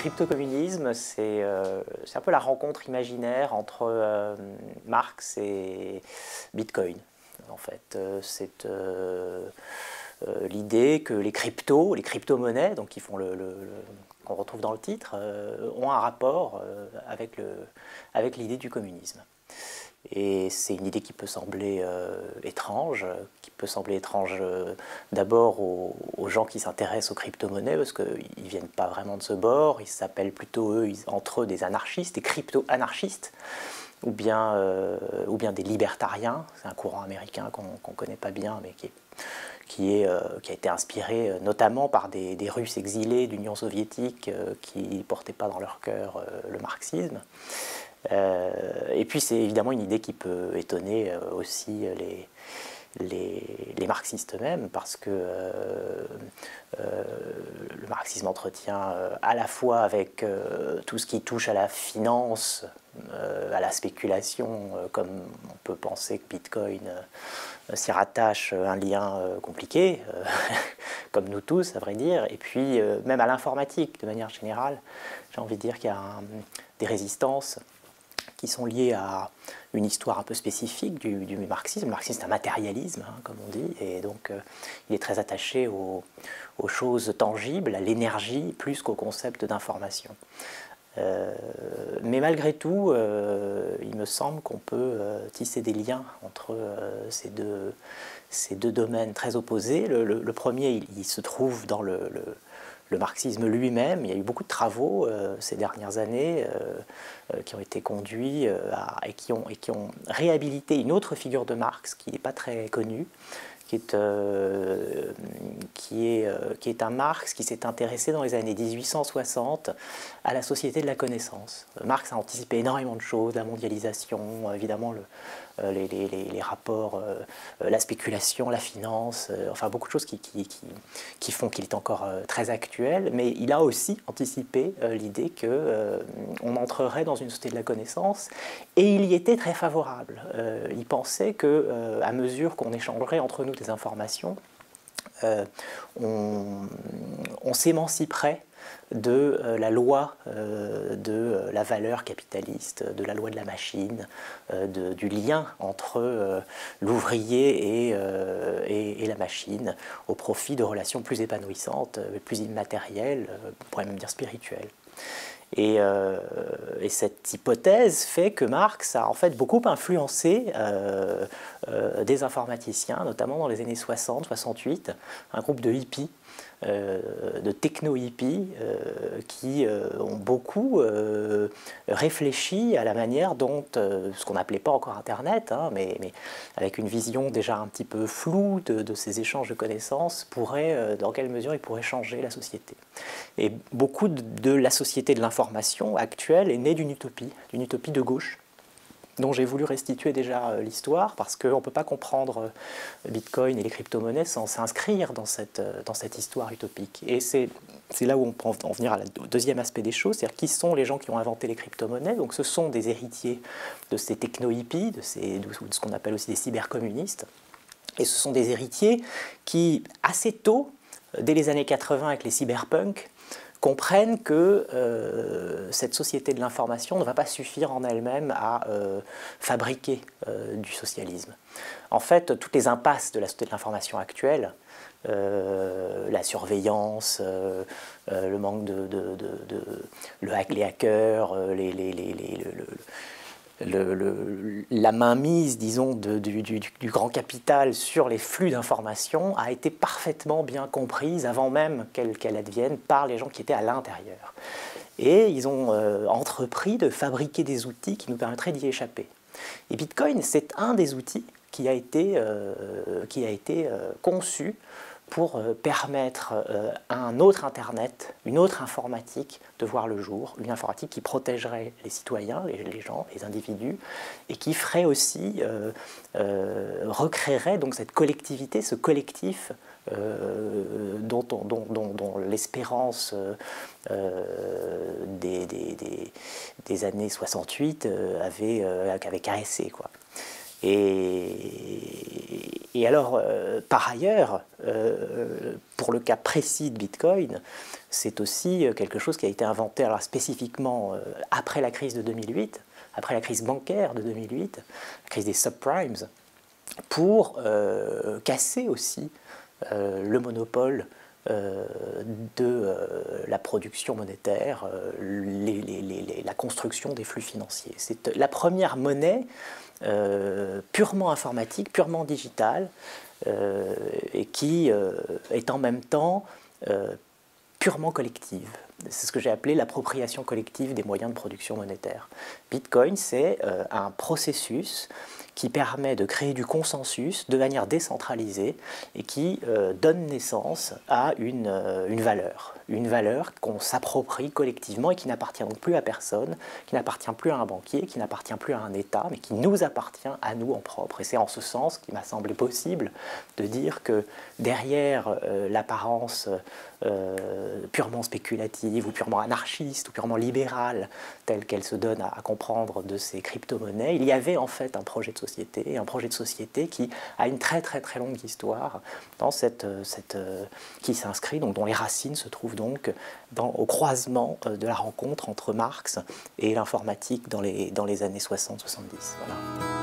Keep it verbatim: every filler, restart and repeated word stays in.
crypto-communisme, c'est euh, un peu la rencontre imaginaire entre euh, Marx et Bitcoin. En fait, euh, c'est euh, euh, l'idée que les cryptos, les crypto-monnaies, donc qui font le, le, le qu'on retrouve dans le titre, euh, ont un rapport euh, avec le, avec l'idée du communisme. Et c'est une idée qui peut sembler euh, étrange, qui peut sembler étrange euh, d'abord aux, aux gens qui s'intéressent aux crypto-monnaies, parce qu'ils ne viennent pas vraiment de ce bord, ils s'appellent plutôt eux, ils, entre eux des anarchistes, des crypto-anarchistes, ou bien, euh, ou bien des libertariens, c'est un courant américain qu'on qu'on ne connaît pas bien, mais qui, est, qui, est, euh, qui a été inspiré euh, notamment par des, des Russes exilés d'Union soviétique euh, qui ne portaient pas dans leur cœur euh, le marxisme. Euh, et puis c'est évidemment une idée qui peut étonner euh, aussi les, les, les marxistes eux-mêmes, parce que euh, euh, le marxisme entretient euh, à la fois avec euh, tout ce qui touche à la finance, euh, à la spéculation, euh, comme on peut penser que Bitcoin euh, s'y rattache un lien euh, compliqué, euh, comme nous tous à vrai dire, et puis euh, même à l'informatique de manière générale. J'ai envie de dire qu'il y a un, des résistances qui sont liées à une histoire un peu spécifique du, du marxisme. Le marxisme, c'est un matérialisme, hein, comme on dit, et donc euh, il est très attaché aux, aux choses tangibles, à l'énergie, plus qu'au concept d'information. Euh, mais malgré tout, euh, il me semble qu'on peut euh, tisser des liens entre euh, ces, deux, ces deux domaines très opposés. Le, le, le premier, il, il se trouve dans le, le le marxisme lui-même. Il y a eu beaucoup de travaux euh, ces dernières années euh, euh, qui ont été conduits euh, à, et, qui ont, et qui ont réhabilité une autre figure de Marx qui n'est pas très connue, qui est, euh, qui est, euh, qui est un Marx qui s'est intéressé dans les années mille huit cent soixante à la société de la connaissance. Marx a anticipé énormément de choses, la mondialisation, évidemment le, euh, les, les, les rapports, euh, la spéculation, la finance, euh, enfin beaucoup de choses qui, qui, qui, qui font qu'il est encore euh, très actuel, mais il a aussi anticipé euh, l'idée qu'on euh, entrerait dans une société de la connaissance, et il y était très favorable. Euh, il pensait qu'à euh, mesure qu'on échangerait entre nous des informations, euh, on, on s'émanciperait de euh, la loi euh, de euh, la valeur capitaliste, de la loi de la machine, euh, de, du lien entre euh, l'ouvrier et, euh, et, et la machine, au profit de relations plus épanouissantes, plus immatérielles, on pourrait même dire spirituelles. Et, euh, et cette hypothèse fait que Marx a en fait beaucoup influencé euh, euh, des informaticiens, notamment dans les années soixante soixante-huit, un groupe de hippies, euh, de techno-hippies, euh, qui euh, ont beaucoup euh, réfléchi à la manière dont, euh, ce qu'on n'appelait pas encore Internet, hein, mais, mais avec une vision déjà un petit peu floue de, de ces échanges de connaissances, pourrait, euh, dans quelle mesure ils pourraient changer la société. Et beaucoup de, de la société de l'information actuelle est née d'une utopie, d'une utopie de gauche, dont j'ai voulu restituer déjà l'histoire, parce qu'on ne peut pas comprendre Bitcoin et les crypto-monnaies sans s'inscrire dans cette, dans cette histoire utopique. Et c'est là où on peut en venir au deuxième aspect des choses, c'est-à-dire qui sont les gens qui ont inventé les crypto-monnaies. Donc ce sont des héritiers de ces techno-hippies, de, ces, de ce qu'on appelle aussi des cybercommunistes. Et ce sont des héritiers qui, assez tôt, dès les années quatre-vingts avec les cyberpunks, comprennent que euh, cette société de l'information ne va pas suffire en elle-même à euh, fabriquer euh, du socialisme. En fait, toutes les impasses de la société de l'information actuelle, euh, la surveillance, euh, euh, le manque de, de, de, de le hack, les hackers, les, les, les, les, le, le, Le, le, la mainmise, disons, de, du, du, du grand capital sur les flux d'informations a été parfaitement bien comprise avant même qu'elle qu'elle advienne par les gens qui étaient à l'intérieur. Et ils ont euh, entrepris de fabriquer des outils qui nous permettraient d'y échapper. Et Bitcoin, c'est un des outils qui a été, euh, qui a été euh, conçu pour euh, permettre euh, à un autre Internet, une autre informatique de voir le jour, une informatique qui protégerait les citoyens, les, les gens, les individus, et qui ferait aussi, euh, euh, recréerait donc cette collectivité, ce collectif euh, dont, dont, dont, dont l'espérance euh, des, des, des, des années soixante-huit euh, avait, euh, avait caressé, quoi. Et, et alors, euh, par ailleurs, euh, pour le cas précis de Bitcoin, c'est aussi quelque chose qui a été inventé alors spécifiquement euh, après la crise de deux mille huit, après la crise bancaire de deux mille huit, la crise des subprimes, pour euh, casser aussi euh, le monopole euh, de euh, la production monétaire, euh, les, les, les, la construction des flux financiers. C'est la première monnaie euh, purement informatique, purement digitale, euh, et qui euh, est en même temps euh, purement collective. C'est ce que j'ai appelé l'appropriation collective des moyens de production monétaire. Bitcoin, c'est euh, un processus qui permet de créer du consensus de manière décentralisée et qui euh, donne naissance à une, euh, une valeur. Une valeur qu'on s'approprie collectivement et qui n'appartient donc plus à personne, qui n'appartient plus à un banquier, qui n'appartient plus à un État, mais qui nous appartient à nous en propre. Et c'est en ce sens qu'il m'a semblé possible de dire que derrière euh, l'apparence euh, purement spéculative ou purement anarchiste ou purement libérale telle qu'elle se donne à, à comprendre de ces crypto-monnaies, il y avait en fait un projet de société, un projet de société qui a une très très très longue histoire, dans cette, cette, qui s'inscrit, donc dont les racines se trouvent donc dans, au croisement de la rencontre entre Marx et l'informatique dans les, dans les années soixante soixante-dix. Voilà.